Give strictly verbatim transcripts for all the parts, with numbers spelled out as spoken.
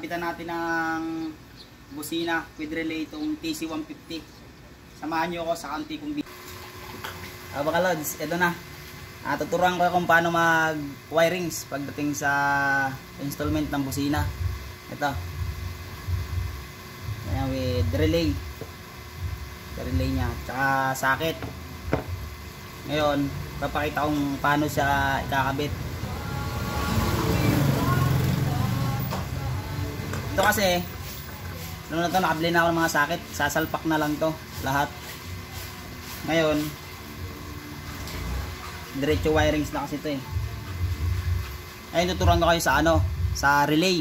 kakabitan natin ng busina with relay itong T C one fifty. Samahan nyo ako sa kanti kong video. Uh, baka lods, ito na. Uh, tuturuan ko kung paano mag wirings pagdating sa installment ng busina. Ito. Ayan, with relay. Relay niya. Tsaka socket. Ngayon, papakita kong paano siya ikakabit. Ito kasi, ano na ito, nakabili na ako ng mga socket. Sasalpak na lang to lahat. Ngayon, diretso wirings na kasi ito eh. Ayun, tuturuan ko kayo sa ano, sa relay.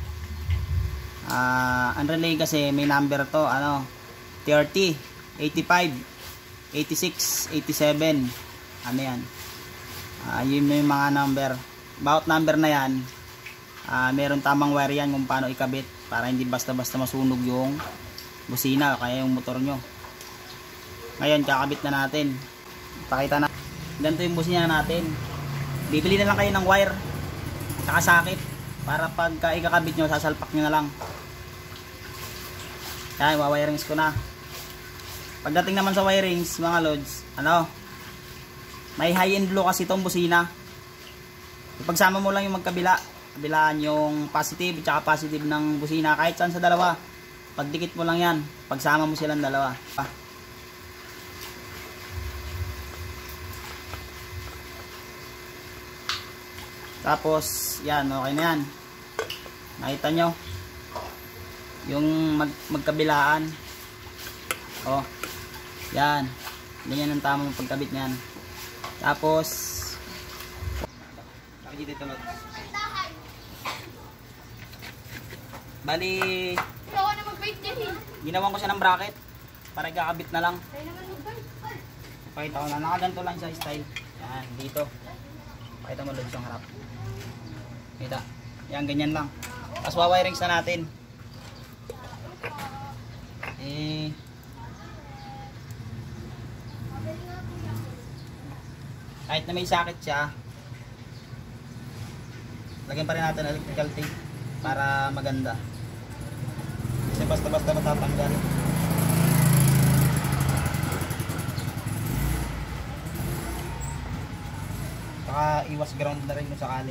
Uh, ang relay kasi may number to, ano, thirty, eighty-five, eighty-six, eighty-seven. Ano yan? Uh, yun yung mga number. Bawat number na yan, uh, meron tamang wire yan kung paano ikabit para hindi basta-basta masunog yung busina kaya yung motor nyo. Ngayon, kakabit na natin. Pakita na. Ganito yung busina natin. Bibili na lang kayo ng wire saka socket para pagka ikakabit nyo, sasalpak nyo na lang. Yan, wawirings ko na. Pagdating naman sa wirings, mga lods, ano, may high and low kasi itong busina. Ipagsama mo lang yung magkabila, kabilaan yung positive at positive ng busina kahit saan sa dalawa. Pagdikit mo lang yan, pagsama mo silang dalawa. Tapos yan, okay na yan. Nakita nyo yung mag magkabilaan. Oh, yan, ganyan ang tamang pagkabit niyan. Tapos nakikita ito, bali ginawan ko siya ng bracket para ikakabit na lang. Pakita ko na, nakaganto lang siya style. Yan, dito pakita mo doon sa harap. Kita, yan, ganyan lang. Tapos wawirings na natin. Eh, kahit na may socket siya, lagyan pa rin natin electrical tape para maganda. Kasi basta-basta matatanggal. Saka iwas ground na rin kung sakali.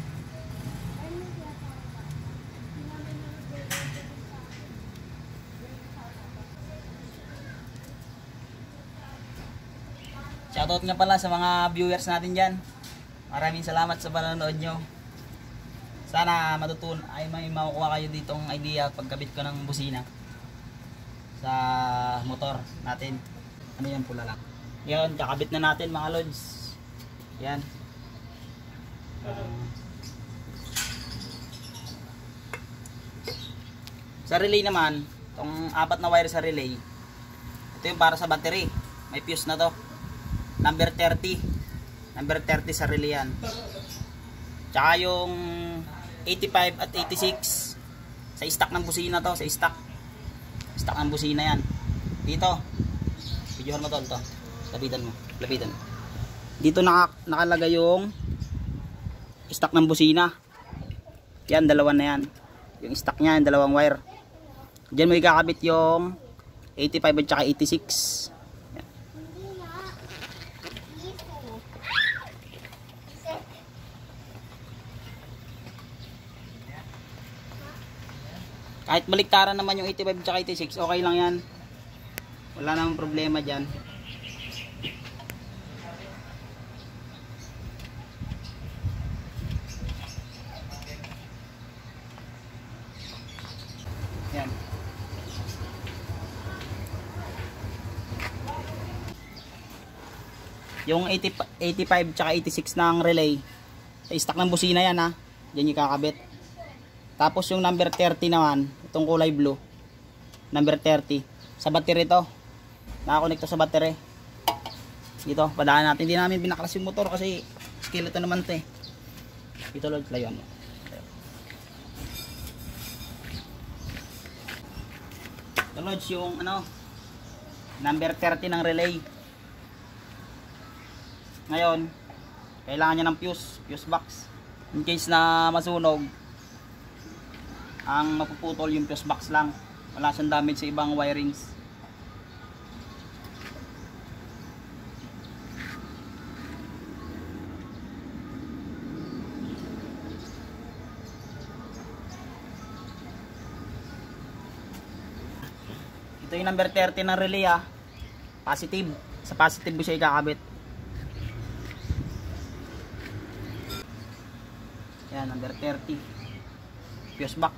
Shoutout nga pala sa mga viewers natin dyan. Maraming salamat sa panonood nyo. Sana matutun ay may makukuha kayo ditong idea pagkabit ko ng busina sa motor natin. Ano yan, pula lang. Yan, kakabit na natin mga lods. Yan. Sa relay naman, itong apat na wire sa relay, ito yung para sa battery. May fuse na to. Number thirty. Number thirty sa relay yan. Tsaka yung eighty-five at eighty-six sa stock ng busina to. Sa stock. Stock ng busina yan. Dito. Videohan mo to. to. Lapitan mo. Lapitan mo. Dito naka, nakalagay yung stock ng busina. Yan, dalawa na yan. Yung stock nya, yung dalawang wire. Diyan mo ikakabit yung eighty-five at saka eighty-six. Kahit baliktaran naman yung eighty-five at eighty-six, okay lang yan. Wala namang problema dyan. Yan. Yung eighty-five at eighty-six ng relay, sa stock ng busina yan ha. Diyan yung kakabit. Tapos yung number thirty naman, itong kulay blue, number thirty, sa battery to. Nakakonekto sa battery. Dito, padaan natin. Hindi namin binaklas yung motor kasi skeleton naman ito eh. Dito load, layuan mo. Ito loads yung ano, number thirty ng relay. Ngayon, kailangan niya ng fuse, fuse box. In case na masunog, Ang mapuputol yung fuse box lang. Wala siyang damage sa ibang wirings. Ito yung number thirty ng relay ah. Positive. Sa positive mo siya ikakabit. Yan, number thirty. Fuse box.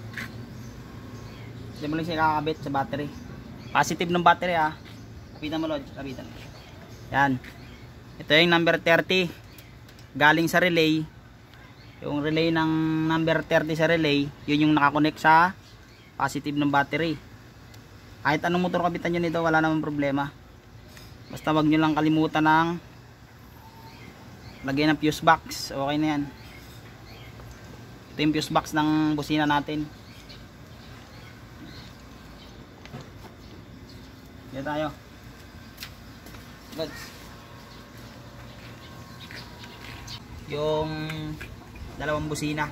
Hindi mo lang siya ikakabit sa battery. Positive ng battery ah. Kapitan mo Lodge. Kapitan. Yan. Ito yung number thirty. Galing sa relay. Yung relay ng number thirty sa relay, yun yung nakakonect sa positive ng battery. Kahit anong motor kapitan nyo nito, wala namang problema. Basta wag nyo lang kalimutan ng lagyan ng fuse box. Okay na yan. Ito yung fuse box ng busina natin. Yan tayo. Good. Yung dalawang busina.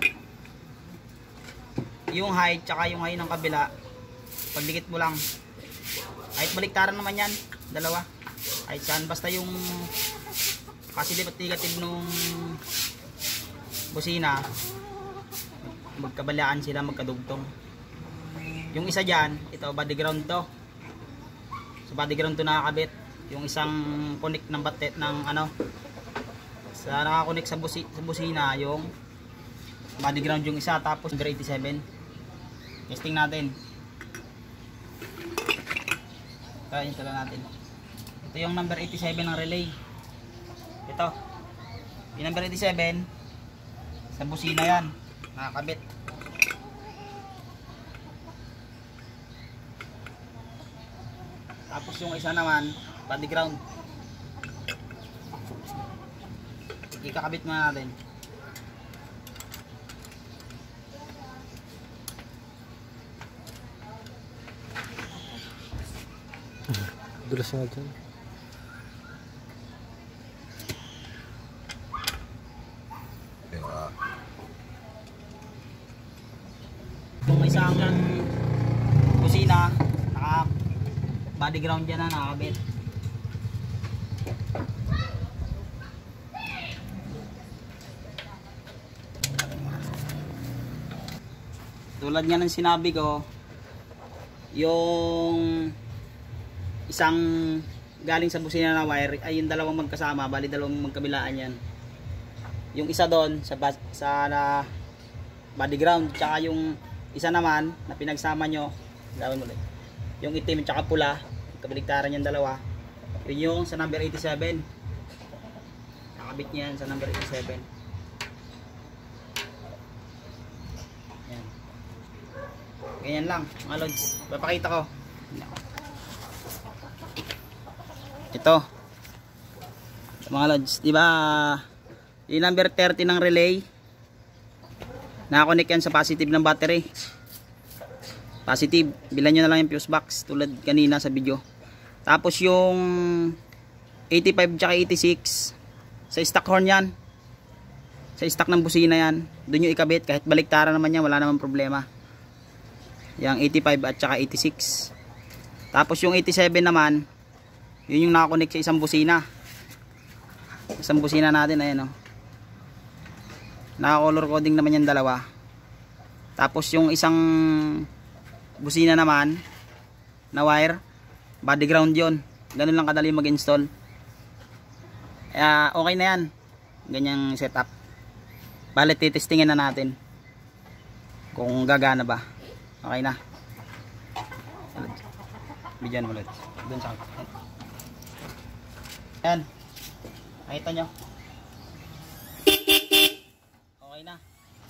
Yung high tsaka yung high ng kabila, pagdikit mo lang. Kahit baliktaran naman yan, dalawa. Kahit saan, basta yung positive at negative nung busina, magkabalaan sila, magkadugtong. Yung isa dyan, ito body ground to. Sa body ground to nakakabit. Yung isang connect ng batet ng ano, sa nakakonect sa, busi, sa busina, yung body ground yung isa, tapos number eighty-seven. Testing natin. Kaya ito lang natin. Ito yung number eighty-seven ng relay. Ito. Yung number eighty-seven sa busina yan. Nakakabit. Tapos yung isa naman, body ground. Ikakabit muna natin. Dulas nga dyan. Kung isang busina, naka body ground dyan na nakakabit. Tulad nga ng sinabi ko, yung isang galing sa busina na wire ay yung dalawang magkasama, bali dalawang magkabilaan yan. Yung isa doon sa, sa na, body ground, tsaka yung isa naman na pinagsama nyo, gawin mo ulit, yung itim tsaka pula, kabaligtaran yung dalawa, yun yung sa number eighty-seven. Nakabit niya yan sa number eighty-seven. Yan. Ganyan lang mga lods, papakita ko. Ito mga lods, di ba yung number thirty ng relay, nakakonect yan sa positive ng battery. Positive, bilan nyo na lang yung fuse box tulad kanina sa video. Tapos yung eighty-five tsaka eighty-six sa stock horn yan, sa stock ng busina yan, doon nyo ikabit. Kahit baliktaran naman yan, wala naman problema. Yung eighty-five at tsaka eighty-six. Tapos yung eighty-seven naman, yun yung nakakonect sa isang busina. Isang busina natin, ayan o. Naka-color coding naman yung dalawa. Tapos yung isang busina naman na wire, body ground yun. Ganun lang kadali mag-install. Kaya okay na yan. Ganyang setup. Balit titestingin na natin kung gagana ba. Okay na. Bigyan mo ulit. Doon sa yan. Nakita nyo. Okay na.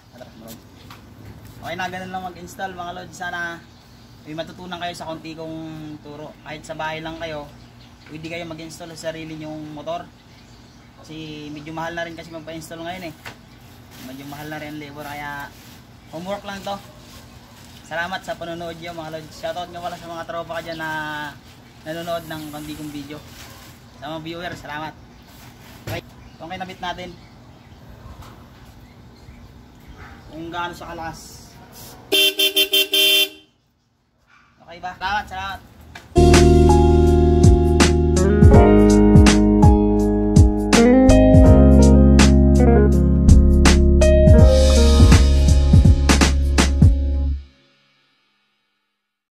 Okay na, ganun lang mag-install mga lods. Sana may matutunan kayo sa konti kong turo. Kahit sa bahay lang kayo, pwede kayo mag-install sa sarili nyong motor. Kasi medyo mahal na rin kasi magpa-install ngayon eh. Medyo mahal na rin ang labor, kaya homework lang to. Salamat sa panonood nyo mga lods. Shoutout nga pala sa mga tropa ka dyan na nanonood ng konti kong video. Sa mga viewer, salamat. Okay, itong kinabit natin. Kung gaano sa kalas. Okay ba? Salamat, salamat.